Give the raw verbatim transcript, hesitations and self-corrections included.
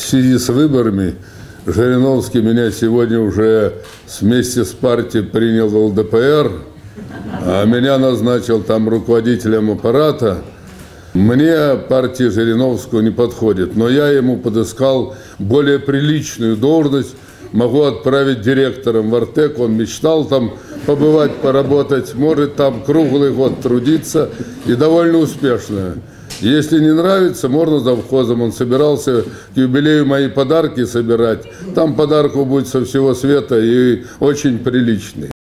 связи с выборами Жириновский меня сегодня уже вместе с партией принял в эл дэ пэ эр, а меня назначил там руководителем аппарата. Мне партия Жириновского не подходит, но я ему подыскал более приличную должность. Могу отправить директором в Артек, он мечтал там побывать, поработать, может там круглый год трудиться и довольно успешно. Если не нравится, можно завхозом. Он собирался к юбилею мои подарки собирать. Там подарков будет со всего света и очень приличный.